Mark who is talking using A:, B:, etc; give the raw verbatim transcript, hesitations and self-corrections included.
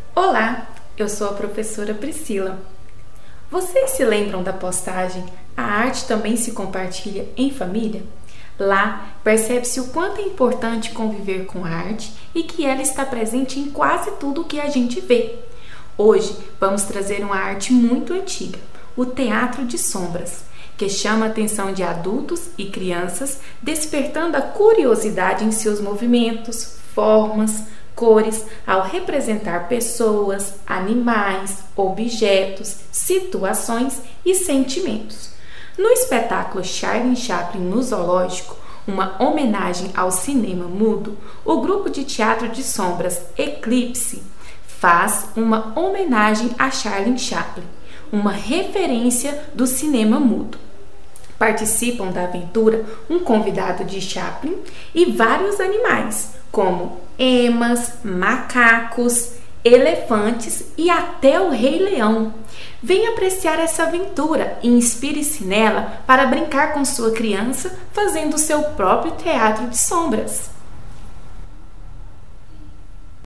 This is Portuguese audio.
A: Olá, eu sou a professora Priscila. Vocês se lembram da postagem "A arte também se compartilha em família"? Lá, percebe-se o quanto é importante conviver com a arte e que ela está presente em quase tudo o que a gente vê. Hoje, vamos trazer uma arte muito antiga, o teatro de sombras, que chama a atenção de adultos e crianças, despertando a curiosidade em seus movimentos, formas, cores, ao representar pessoas, animais, objetos, situações e sentimentos. No espetáculo Charlie Chaplin no Zoológico, uma homenagem ao cinema mudo, o grupo de teatro de sombras Eclipse faz uma homenagem a Charlie Chaplin, uma referência do cinema mudo. Participam da aventura um convidado de Chaplin e vários animais, como emas, macacos, elefantes e até o Rei Leão. Venha apreciar essa aventura e inspire-se nela para brincar com sua criança, fazendo o seu próprio teatro de sombras.